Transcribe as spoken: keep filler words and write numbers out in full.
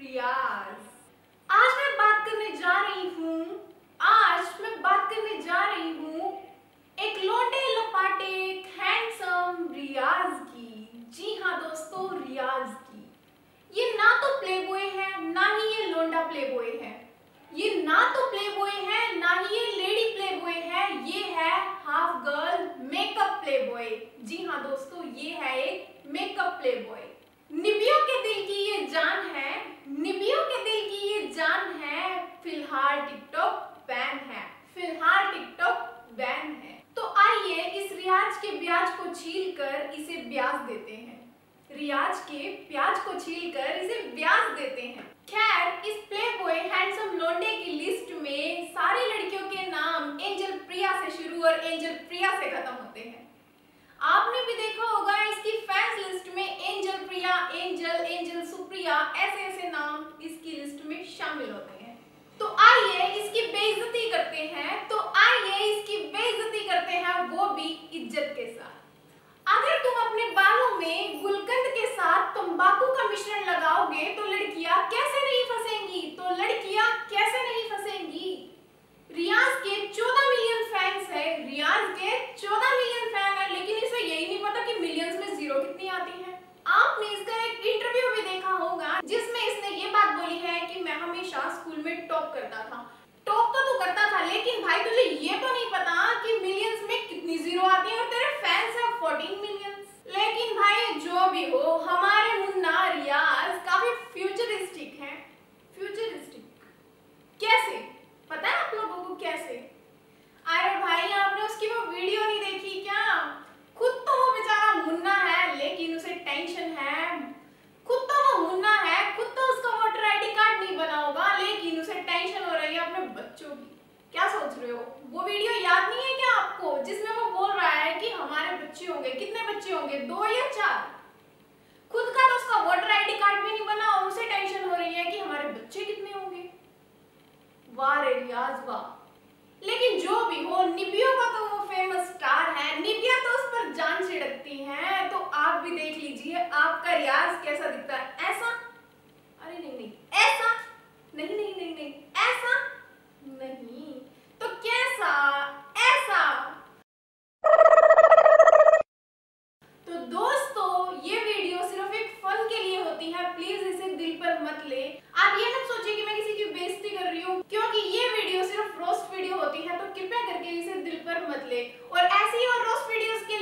रियाज। आज मैं बात करने जा रही हूँ आज मैं बात करने जा रही हूँ एक लौंडे लपाटे हैंडसम रियाज की। जी हाँ दोस्तों, रियाज की। ये ना तो प्लेबॉय है ना ही ये लौंडा प्लेबॉय है। ये ना तो प्लेबॉय है ना ही ये लेडी प्लेबॉय है। ये है हाफ गर्ल मेकअप प्लेबॉय। जी हाँ दोस्तों, ये है एक मेकअप प्लेबॉय। निबियों के दिल की ये जान है, निबियों के दिल की ये जान है। फिलहाल टिकटॉक बैन है, फिलहाल टिकटॉक बैन है। तो आइए इस रियाज के ब्याज को छील कर इसे ब्याज देते हैं। रियाज के प्याज को छील कर इसे ब्याज देते हैं। खैर, इस प्लेबॉय हैंडसम लौंडे की लिस्ट में सारी लड़कियों के नाम एंजल प्रिया से शुरू और एंजल प्रिया से खत्म होते हैं। आपने भी देखा होगा इसकी फैंस लिस्ट में angel Priya, angel, angel Supriya, ऐसे ऐसे नाम इसकी लिस्ट में शामिल होते हैं। तो आइए इसकी बेइज्जती करते हैं तो आइए इसकी बेइज्जती करते हैं, वो भी इज्जत के साथ। अगर तुम अपने बालों में गुलकंद के साथ तंबाकू का मिश्रण लगाओगे तो लड़कियां कैसे नहीं फंसेंगी तो लड़कियां कैसे नहीं फंसेंगी। रियाज के चौदह मिलियन फैंस है, रियाज के चौदह मिलियन फैन है, लेकिन इसे यही नहीं पता कि मिलियंस में जीरो कितनी आती है। आपने इसका एक इंटरव्यू भी देखा होगा जिसमें इसने ये बात बोली है कि मैं हमेशा स्कूल में टॉप करता था। टॉप तो तू करता था, लेकिन भाई तुझे ये तो नहीं पता कि मिलियंस में कितनी जीरो आती है और तेरे फैंस है चौदह मिलियन। लेकिन भाई जो भी हो, हमारे मुन्ना रियाज काफी फ्यूचरिस्टिक है। फ्यूचरिस्टिक कैसे पता है आप लोगों को कैसे? अरे भाई, आपने उसकी वो वीडियो नहीं देखी क्या? खुद तो वो बेचारा मुन्ना है लेकिन उसे टेंशन है। खुद तो वो मुन्ना है, खुद तो उसका वोटर आईडी कार्ड नहीं बना होगा, लेकिन उसे टेंशन हो रही है अपने बच्चों की। क्या सोच रहे हो? वो वीडियो याद नहीं है क्या आपको, जिसमें वो बोल रहा है कि हमारे बच्चे होंगे, कितने बच्चे होंगे, दो या चार? खुद का तो उसका वोटर आईडी कार्ड भी नहीं बना और उसे टेंशन हो रही है कि हमारे बच्चे कितने होंगे। वाह रे रियाज वाह। लेकिन जो भी हो, निबियों का तो वो फेमस स्टार है, निबिया तो उस पर जान छिड़कती हैं। तो आप भी देख लीजिए आपका रियाज कैसा दिखता है। ऐसा? अरे नहीं नहीं, ऐसा नहीं नहीं नहीं नहीं, ऐसा नहीं तो कैसा? ऐसा। तो दोस्तों, ये वीडियो सिर्फ एक फन के लिए होती है, प्लीज इसे दिल पर मत ले। आप ये मत सोचिए कि मैं किसी की बेइज्जती कर रही हूँ, क्योंकि ये वीडियो सिर्फ रोस्ट वीडियो होती है, तो कृपया करके इसे दिल पर मत ले। और ऐसी और रोस्ट वीडियोस के